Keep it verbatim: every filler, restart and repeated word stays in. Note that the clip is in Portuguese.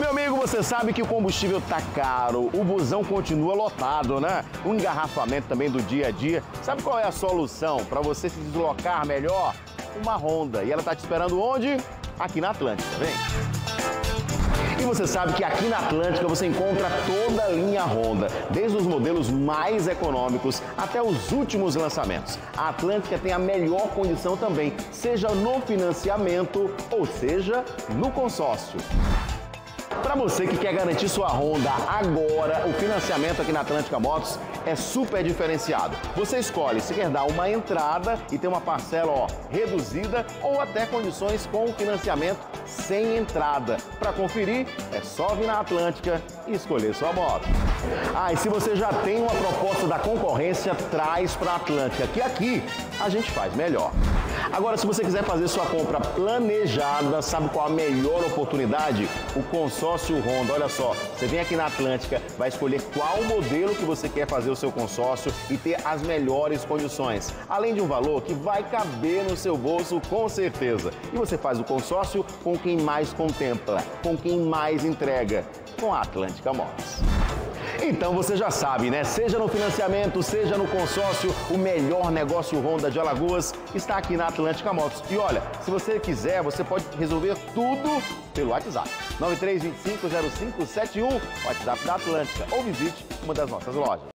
Meu amigo, você sabe que o combustível tá caro, o busão continua lotado, né? O engarrafamento também do dia a dia. Sabe qual é a solução para você se deslocar melhor? Uma Honda. E ela tá te esperando onde? Aqui na Atlântica, vem! E você sabe que aqui na Atlântica você encontra toda a linha Honda, desde os modelos mais econômicos até os últimos lançamentos. A Atlântica tem a melhor condição também, seja no financiamento ou seja no consórcio. Para você que quer garantir sua Honda agora, o financiamento aqui na Atlântica Motos é super diferenciado. Você escolhe se quer dar uma entrada e ter uma parcela ó, reduzida ou até condições com o financiamento sem entrada. Para conferir, é só vir na Atlântica e escolher sua moto. Ah, e se você já tem uma proposta da concorrência, traz para a Atlântica, que aqui a gente faz melhor. Agora, se você quiser fazer sua compra planejada, sabe qual a melhor oportunidade? O consórcio Honda. Olha só, você vem aqui na Atlântica, vai escolher qual modelo que você quer fazer o seu consórcio e ter as melhores condições. Além de um valor que vai caber no seu bolso, com certeza. E você faz o consórcio com quem mais contempla, com quem mais entrega, com a Atlântica Motos. Então você já sabe, né? Seja no financiamento, seja no consórcio, o melhor negócio Honda de Alagoas está aqui na Atlântica Motos. E olha, se você quiser, você pode resolver tudo pelo WhatsApp. nove três dois cinco zero cinco sete um, WhatsApp da Atlântica, ou visite uma das nossas lojas.